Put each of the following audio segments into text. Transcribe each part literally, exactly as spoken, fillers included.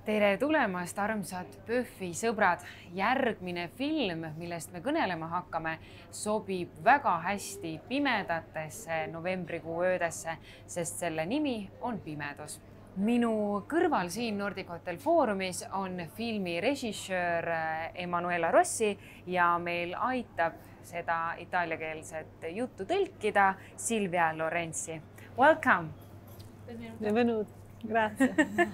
tere tulemast, armsad PÖFFi sõbrad! Järgmine film, millest me kõnelema hakkame, sobib väga hästi pimedatesse novembrikuu öödesse, sest selle nimi on Pimedus. Minu kõrval siin Nordic Hotel Foorumis on filmi režissöör Emanuela Rossi ja meil aitab seda itaaliakeelset juttu tõlkida Silvia Lorenzi. Welcome! Benvenuto. Grazie.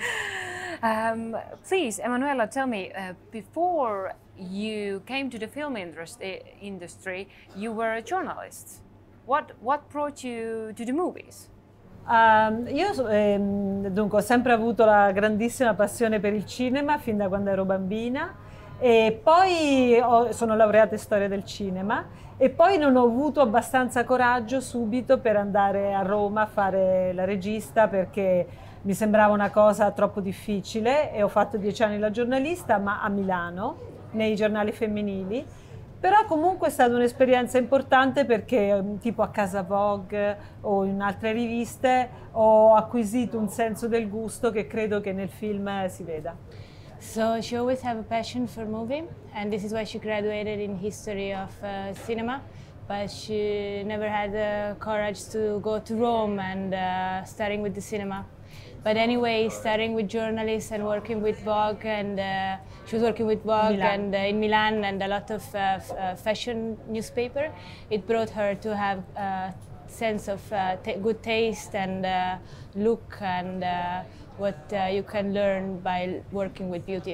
um, please, Emanuela, tell me, uh, before you came to the film industry, industry, you were a journalist. What, what brought you to the movies? Um, io ehm, dunque, ho sempre avuto la grandissima passione per il cinema fin da quando ero bambina e poi ho, sono laureata in storia del cinema e poi non ho avuto abbastanza coraggio subito per andare a Roma a fare la regista perché mi sembrava una cosa troppo difficile e ho fatto dieci anni la giornalista, ma a Milano, nei giornali femminili. Però comunque è stata un'esperienza importante perché tipo a Casa Vogue o in altre riviste ho acquisito un senso del gusto che credo che nel film si veda. So she always had a passion for movie, and this is why she graduated in history of uh, cinema. But she never had the courage to go to Rome and uh, starting with the cinema. But anyway, starting with journalists and working with Vogue, and uh, she was working with Vogue Milan. and uh, in Milan and a lot of uh, f uh, fashion newspaper. It brought her to have a sense of uh, t good taste and uh, look and uh, what uh, you can learn by working with beauty.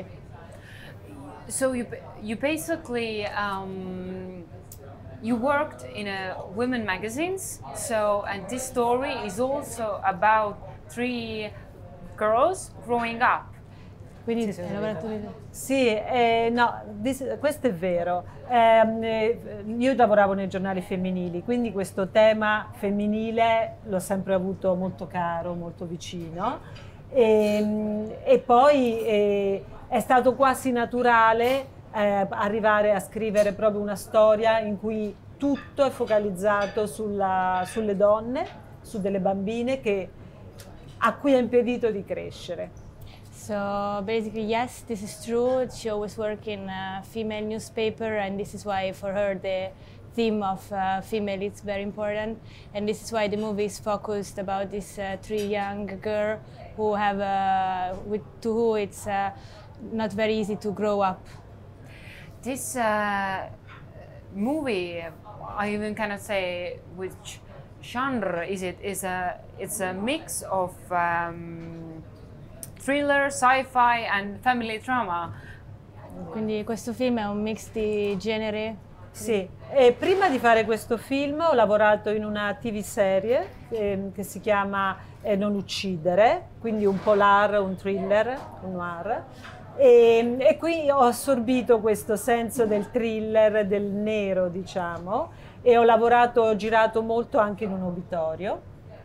So you, you basically, um, you worked in a women magazines, so, and this story is also about three girls growing up. Quindi Sì, hai lavorato lì? Sì, eh, no, this, questo è vero. Eh, io lavoravo nei giornali femminili, quindi questo tema femminile l'ho sempre avuto molto caro, molto vicino. E, e poi eh, è stato quasi naturale eh, arrivare a scrivere proprio una storia in cui tutto è focalizzato sulla, sulle donne, su delle bambine che, a cui è impedito di crescere. So basically, yes, this is true. She always worked in a female newspaper, and this is why for her the theme of uh, female is very important. And this is why the movie is focused about this uh, three young girl who have, uh, with, to who it's uh, not very easy to grow up. This uh, movie, I even cannot say which genre is it, is a, it's a mix of um, thriller, sci-fi and family drama. Quindi questo film è un mix di genere. Sì, e prima di fare questo film ho lavorato in una T V serie eh, che si chiama eh, Non uccidere, quindi un polar, un thriller, un noir. E, e qui ho assorbito questo senso del thriller, del nero, diciamo, e ho lavorato, ho girato molto anche in un obitorio.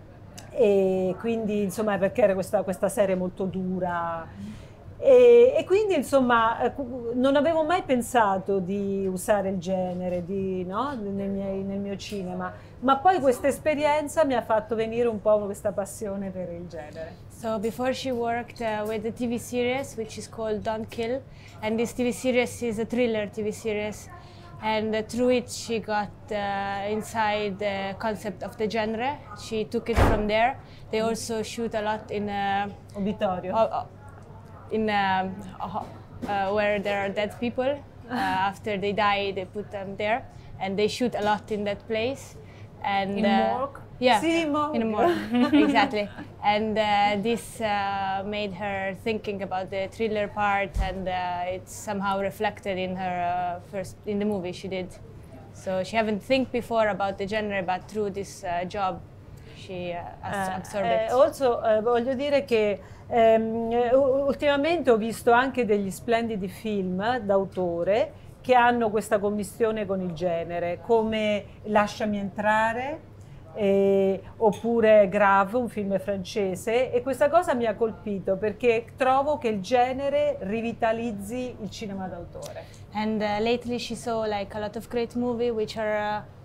E quindi, insomma, perché era questa, questa serie molto dura. E, e quindi, insomma, non avevo mai pensato di usare il genere di, no? nel, miei, nel mio cinema, ma poi questa esperienza mi ha fatto venire un po' questa passione per il genere. So before she worked uh, with a T V series which is called Don't Kill, and this T V series is a thriller T V series, and uh, through it she got uh, inside the concept of the genre. She took it from there. They also shoot a lot in uh, Obitorio. uh, in uh, uh, where there are dead people. Uh, after they die, they put them there, and they shoot a lot in that place. And In uh, morgue? Yeah, Sì, morgue. in a morgue, exactly. And uh, this uh, made her thinking about the thriller part, and uh, it's somehow reflected in her uh, first in the movie she did. So she haven't think before about the genre, but through this uh, job, she uh, absorbed Eh, it. also, eh, voglio dire che ehm, ultimamente ho visto anche degli splendidi film d'autore che hanno questa commistione con il genere, come Lasciami entrare, eh, oppure Grave, un film francese, e questa cosa mi ha colpito perché trovo che il genere rivitalizzi il cinema d'autore. And uh, lately she saw like a lot of great movies which are uh,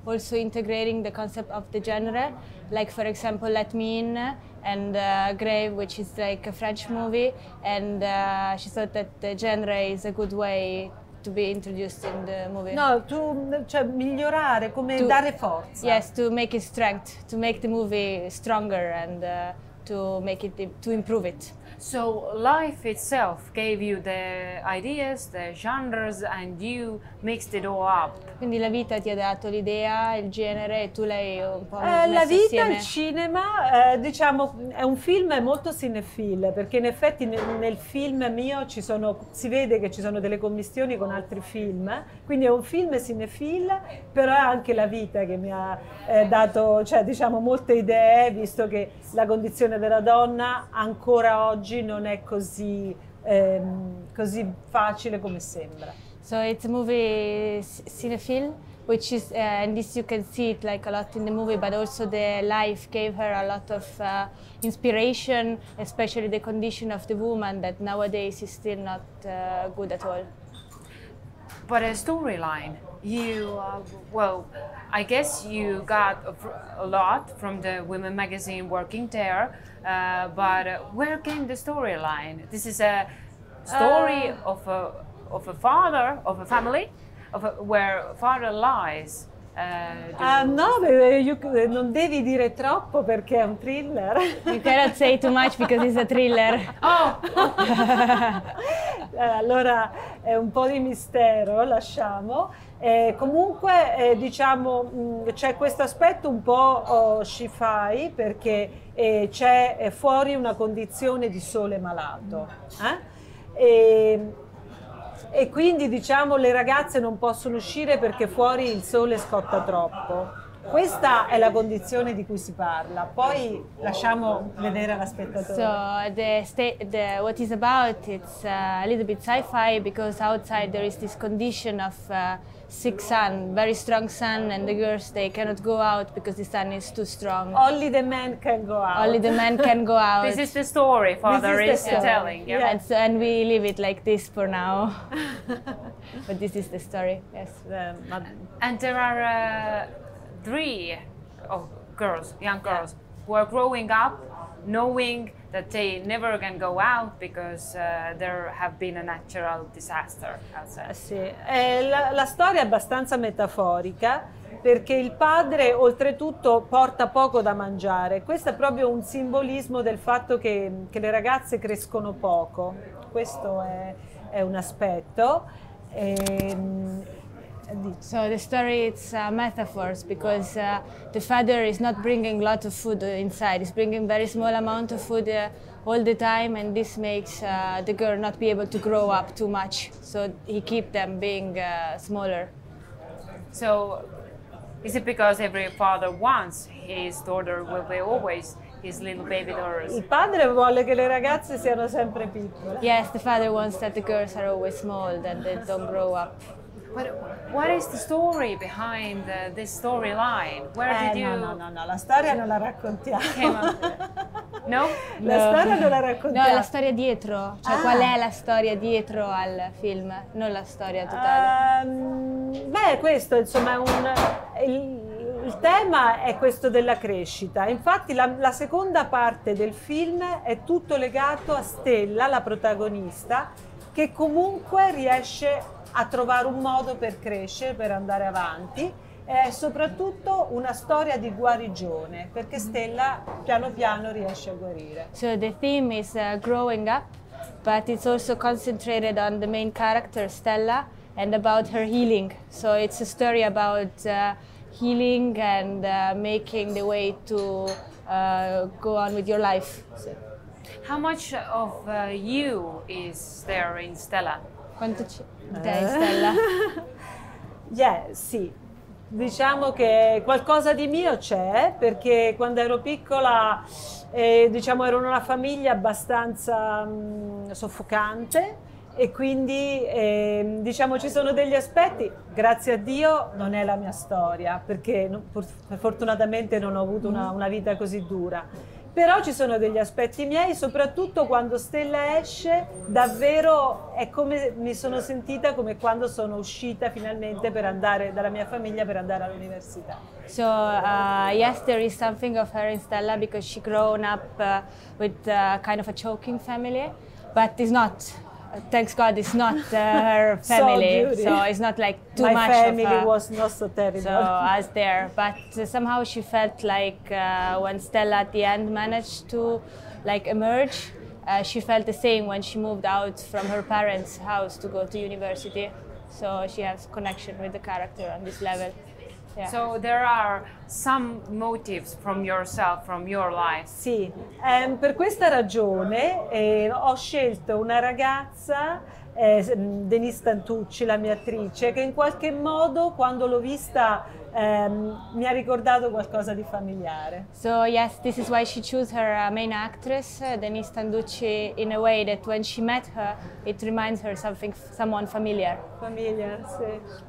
also integrating the concept of the genre, like for example Let Me In and uh, Grave, which is like a French movie, and uh, she thought that the genre is a good way to be introduced in the movie. No, tu, cioè migliorare, come To- dare forza. Yes, to make it strength, to make the movie stronger and uh, to make it, to improve it. So life itself gave you the ideas, the genres, and you mixed it all up. Quindi la vita ti ha dato l'idea, il genere e tu l'hai un po' Eh, messo la vita, assieme. il cinema, eh, diciamo, è un film molto cinefil, perché in effetti nel, nel film mio ci sono, si vede che ci sono delle commistioni con altri film, quindi è un film cinefil, però è anche la vita che mi ha eh, dato, cioè, diciamo, molte idee, visto che la condizione della donna ancora oggi non è così, ehm, così facile come sembra. So it's a movie c- cinephile, which is, uh, and this you can see it like a lot in the movie, but also the life gave her a lot of uh, inspiration, especially the condition of the woman that nowadays is still not uh, good at all. But a storyline, you, uh, well, I guess you got a, fr- a lot from the women magazine working there, uh, but uh, where came the storyline? This is a story Uh, of a of a father, of a family, of a, where father lies. Uh, do- Ah no, beh, io- non devi dire troppo perché è un thriller. You cannot say too much because it's a thriller. Oh, Eh, allora è un po' di mistero, lasciamo. Eh, comunque eh, diciamo mh, c'è questo aspetto un po' oh, sci-fi perché eh, c'è eh, fuori una condizione di sole malato. eh? E, e quindi diciamo le ragazze non possono uscire perché fuori il sole scotta troppo. Questa è la condizione di cui si parla, poi lasciamo vedere alla spettatore. So the, sta- the what is about it's uh, a little bit sci-fi because outside there is this condition of uh, sick sun, very strong sun, and the girls they cannot go out because the sun is too strong. Only the man can go out. Only the men can go out. this is the story father the is story. telling. Yeah. Yeah. and, so, and we leave it like this for now. But this is the story. Yes. Eh, ma- And there are uh, three of girls, young girls, who are growing up knowing that they never can go out because uh, there have been a natural disaster outside. Sì, eh, la, la storia è abbastanza metaforica perché il padre oltretutto porta poco da mangiare. Questo è proprio un simbolismo del fatto che, che le ragazze crescono poco. Questo è, è un aspetto. Ehm, di- So the story it's uh, metaphors because uh, the father is not bringing a lot of food inside. He's bringing very small amount of food uh, all the time, and this makes uh, the girl not be able to grow up too much. So he keep them being uh, smaller. So, is it because every father wants his daughter will be always his little baby daughters? Il padre vuole che le ragazze siano sempre piccole. Yes, the father wants that the girls are always small, that they don't grow up. But what is the story behind uh, this storyline? Where Eh, did you no, no, no, no, la storia non la raccontiamo. came up? No? La No. storia non la No, raccontiamo. la storia dietro, cioè Ah. qual è la storia dietro al film, non la storia totale. Ehm, beh, questo insomma è un, il, il tema è questo della crescita. Infatti la, la seconda parte del film è tutto legato a Stella, la protagonista, che comunque riesce a trovare un modo per crescere, per andare avanti. È soprattutto una storia di guarigione, perché Stella piano piano riesce a guarire. So the theme is uh, growing up, but it's also concentrated on the main character, Stella, and about her healing. So it's a story about uh, healing and uh, making the way to uh, go on with your life. So, How much of uh, you is there in Stella? quanto c'è di te in Stella? Yeah, sì, diciamo che qualcosa di mio c'è perché quando ero piccola eh, diciamo ero in una famiglia abbastanza mh, soffocante e quindi eh, diciamo ci sono degli aspetti, grazie a Dio non è la mia storia perché non- pur- fortunatamente non ho avuto una, una vita così dura, Però ci sono degli aspetti miei, soprattutto quando Stella esce, davvero è come mi sono sentita come quando sono uscita finalmente per andare dalla mia famiglia per andare all'università. So uh, yes, there is something of her in Stella because she grown up uh, with uh, kind of a choking family, but it's not. Thanks God, it's not uh, her family, so, so it's not like too My much. My family of, uh, was not so terrible. So as there, but uh, somehow she felt like uh, when Stella at the end managed to like emerge, uh, she felt the same when she moved out from her parents' house to go to university. So she has connection with the character on this level. Yeah. So there are some motives from yourself, from your life. Sì, um, per questa ragione eh, ho scelto una ragazza, eh, Denise Tantucci, la mia attrice, che in qualche modo quando l'ho vista um, mi ha ricordato qualcosa di familiare. So yes, this is why she chose her uh, main actress, uh, Denise Tantucci, in a way that when she met her, it reminds her something, someone familiar. Familiar, sì.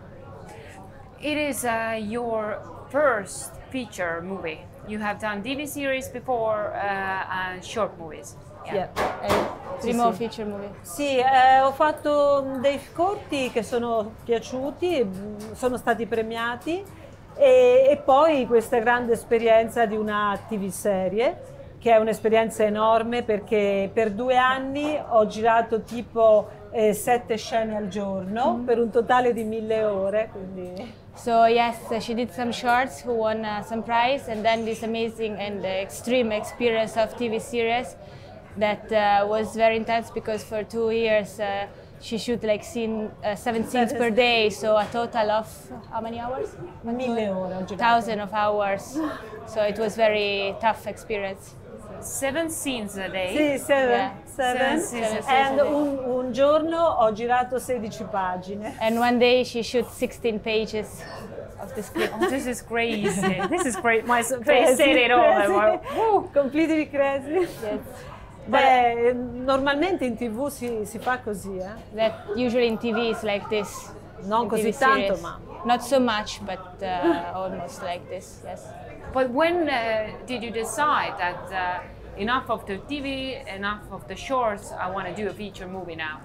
It is uh, your first feature movie. You have done T V series before uh, and short movies. Yeah. Yeah. Primo sì, feature movie. Sì, eh, ho fatto dei corti che sono piaciuti, sono stati premiati e, e poi questa grande esperienza di una T V serie che è un'esperienza enorme perché per due anni ho girato tipo eh, sette scene al giorno mm-hmm. per un totale di mille ore. Quindi... So yes, uh, she did some shorts who won uh, some prize, and then this amazing and uh, extreme experience of T V series that uh, was very intense because for two years uh, she shoot like scene, uh, seven scenes per day, so a total of how many hours? Mille ore. Thousand of hours. So it was very tough experience. Seven scenes a day? Sì, seven. Yeah. Seven. Seven. And un, un giorno ho girato sedici pagine. And one day she shot sixteen pages of the script. Oh, this is crazy. This is great. My face said it all. Oh, completely crazy. Yes. Beh, normalmente in T V si, si fa così, eh? That usually in T V is like this. Non in così T V tanto, series. ma... Not so much, but uh, almost like this, yes. But when uh, did you decide that uh, enough of the T V, enough of the shorts, I want to do a feature movie now?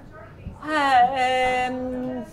Eh, ehm,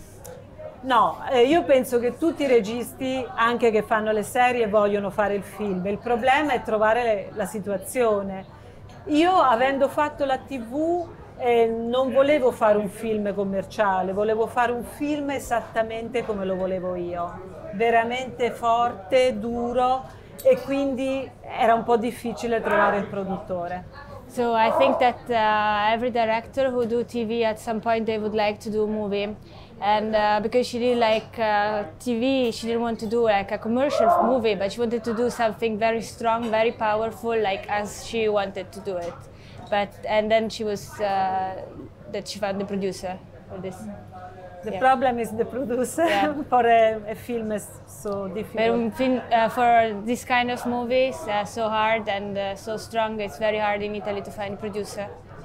no, eh, io penso che tutti i registi, anche che fanno le serie, vogliono fare il film. Il problema è trovare le, la situazione. Io, avendo fatto la T V, eh, non volevo fare un film commerciale, volevo fare un film esattamente come lo volevo io. Veramente forte, duro, e quindi era un po' difficile trovare il produttore. So I think that uh, every director who do T V at some point they would like to do a movie, and uh, because she did like uh, T V, she didn't want to do like a commercial movie, but she wanted to do something very strong, very powerful, like as she wanted to do it. But and then she was uh, that she found the producer for this. The yeah. problem is the producer. Yeah. For a, a film is so difficult. But uh, for this kind of movies, uh, so hard and uh, so strong, it's very hard in Italy to find a producer.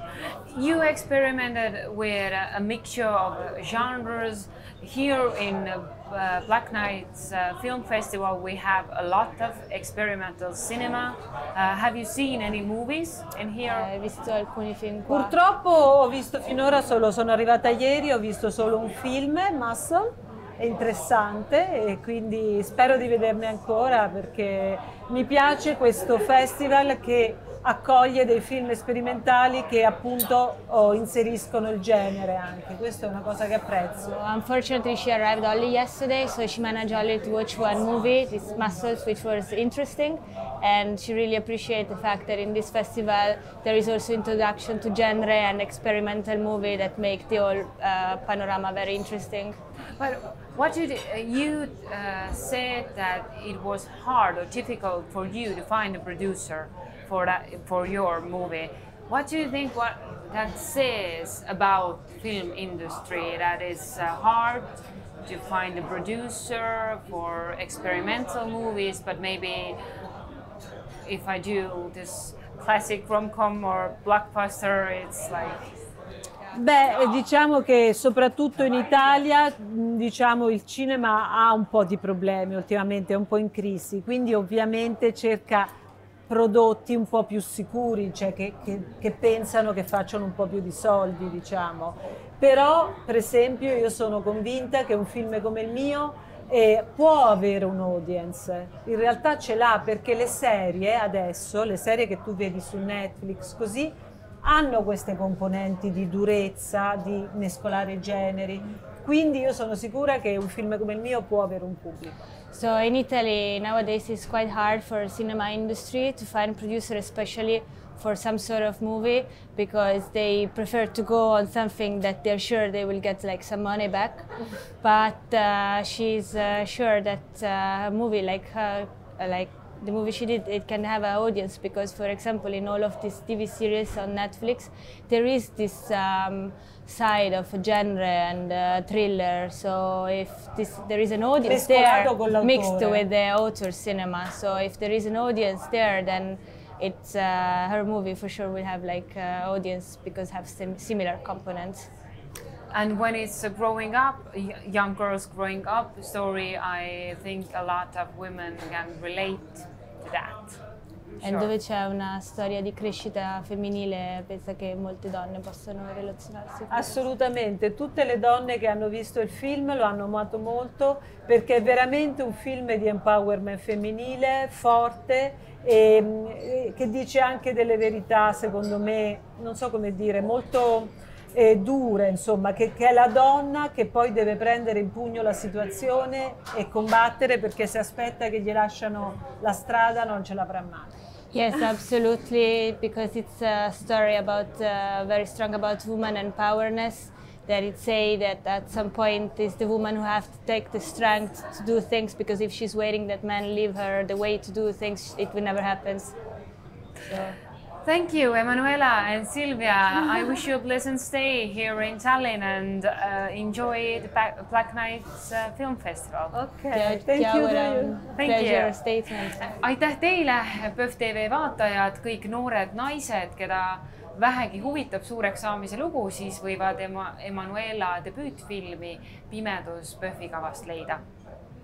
You experimented with a mixture of genres. Here in uh, Black Nights uh, Film Festival we have a lot of experimental cinema. Uh, have you seen any movies in here? Hai visto alcuni film qua? Purtroppo ho visto finora solo, sono arrivata ieri, ho visto solo un film, Muscle, è interessante e quindi spero di vederne ancora perché mi piace questo festival che accoglie dei film sperimentali che appunto oh, inseriscono il genere anche, questa è una cosa che apprezzo. Unfortunately she arrived only yesterday, so she managed only to watch one movie, this Muscles, which was interesting, and she really appreciates the fact that in this festival there is also introduction to genre and experimental movie that make the whole uh, panorama very interesting. But what did you uh, said that it was hard or difficult for you to find a producer for that for your movie. What do you think what that says about film industry that is uh, hard to find a producer for experimental movies, but maybe if I do this classic rom-com or blockbuster, it's like... Beh, diciamo che soprattutto in Italia, diciamo, il cinema ha un po' di problemi ultimamente, è un po' in crisi, quindi ovviamente cerca prodotti un po' più sicuri, cioè che, che, che pensano che facciano un po' più di soldi, diciamo. Però, per esempio, io sono convinta che un film come il mio eh, può avere un audience. In realtà ce l'ha, perché le serie adesso, le serie che tu vedi su Netflix, così, hanno queste componenti di durezza, di mescolare i generi. Quindi io sono sicura che un film come il mio può avere un pubblico. So in Italy nowadays it's quite hard for the cinema industry to find producer, especially for some sort of movie, because they prefer to go on something that they're sure they will get like some money back. But uh, she's uh, sure that uh, a movie like her, like the movie she did, it can have an audience, because, for example, in all of these T V series on Netflix, there is this um, side of a genre and uh, thriller. So if this, there is an audience there mixed with the author cinema, so if there is an audience there, then it's uh, her movie for sure will have like uh, audience, because have sim similar components. And when it's a growing up, young girls growing up story, I think a lot of women can relate to that. E sure. Dove c'è una storia di crescita femminile, pensa che molte donne possono relazionarsi con Assolutamente, tutte le donne che hanno visto il film lo hanno amato molto, perché è veramente un film di empowerment femminile, forte, e che dice anche delle verità, secondo me, non so come dire, molto eh, dure, insomma, che, che è la donna che poi deve prendere in pugno la situazione e combattere, perché se aspetta che gli lasciano la strada non ce l'avrà mai. Yes, absolutely, because it's a story about uh, very strong about woman empowerness, that it say that at some point it's the woman who have to take the strength to do things, because if she's waiting that men leave her the way to do things, it will never happen. So. Thank you, Emanuela and Silvia. I wish you a pleasant stay here in Tallinn and uh, enjoy the Black Nights uh, Film Festival. Okay, thank you. Thank you. Statement. Aitäh teile, PÖFF T V vaatajad, kõik noored naised, keda vähegi huvitab suureks saamise lugu, siis võivad Emanuela debüütfilmi Pimedus PÖFFi kavast leida.